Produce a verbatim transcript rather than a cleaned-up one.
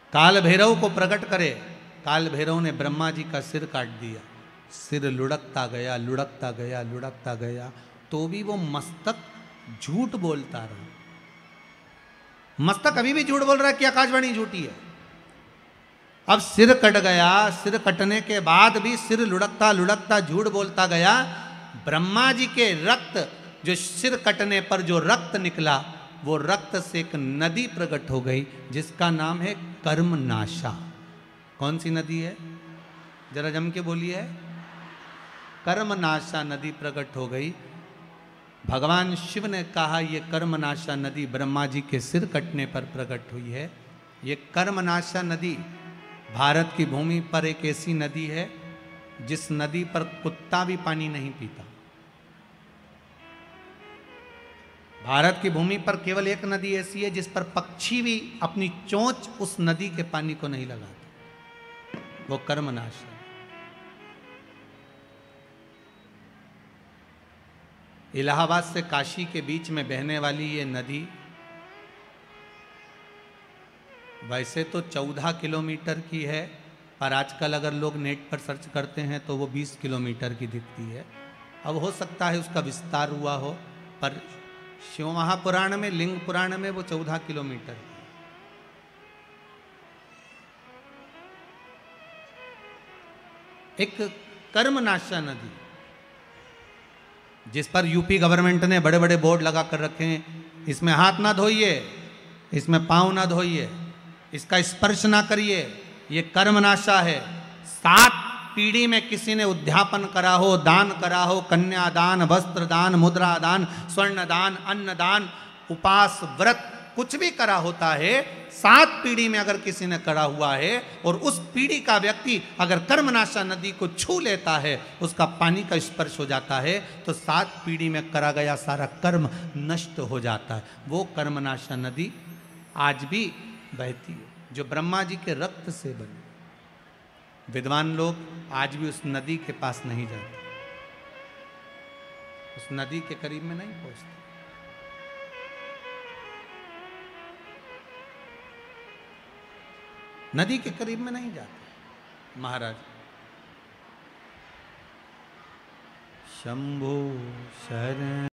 काल भैरव को प्रकट करे। काल भैरव ने ब्रह्मा जी का सिर काट दिया। सिर लुढ़कता गया, लुढ़कता गया, लुढ़कता गया, तो भी वो मस्तक झूठ बोलता रहा। मस्तक अभी भी झूठ बोल रहा है कि आकाशवाणी झूठी है। अब सिर कट गया, सिर कटने के बाद भी सिर लुढ़कता लुढ़कता झूठ बोलता गया। ब्रह्मा जी के रक्त, जो सिर कटने पर जो रक्त निकला, वो रक्त से एक नदी प्रकट हो गई जिसका नाम है कर्मनाशा। कौन सी नदी है? जरा जम के बोलिए। कर्मनाशा नदी प्रकट हो गई। भगवान शिव ने कहा ये कर्मनाशा नदी ब्रह्मा जी के सिर कटने पर प्रकट हुई है। ये कर्मनाशा नदी भारत की भूमि पर एक ऐसी नदी है जिस नदी पर कुत्ता भी पानी नहीं पीता। भारत की भूमि पर केवल एक नदी ऐसी है जिस पर पक्षी भी अपनी चोंच उस नदी के पानी को नहीं लगाता, वो कर्मनाशा। इलाहाबाद से काशी के बीच में बहने वाली ये नदी वैसे तो चौदह किलोमीटर की है, पर आजकल अगर लोग नेट पर सर्च करते हैं तो वो बीस किलोमीटर की दिखती है। अब हो सकता है उसका विस्तार हुआ हो, पर शिव महापुराण में, लिंग पुराण में वो चौदह किलोमीटर है। एक कर्मनाशा नदी जिस पर यूपी गवर्नमेंट ने बड़े बड़े बोर्ड लगा कर रखे हैं, इसमें हाथ ना धोइए, इसमें पांव ना धोइए, इसका स्पर्श ना करिए, ये कर्मनाशा है। सात पीढ़ी में किसी ने उद्यापन करा हो, दान करा हो, कन्यादान, वस्त्र दान, मुद्रा दान, स्वर्ण दान, अन्न दान, उपास, व्रत, कुछ भी करा होता है, सात पीढ़ी में अगर किसी ने करा हुआ है और उस पीढ़ी का व्यक्ति अगर कर्मनाशा नदी को छू लेता है, उसका पानी का स्पर्श हो जाता है, तो सात पीढ़ी में करा गया सारा कर्म नष्ट हो जाता है। वो कर्मनाशा नदी आज भी बहती है, जो ब्रह्मा जी के रक्त से बनी। विद्वान लोग आज भी उस नदी के पास नहीं जाते, उस नदी के करीब में नहीं पहुंचते। नदी के करीब में नहीं जाते महाराज। शंभो शरण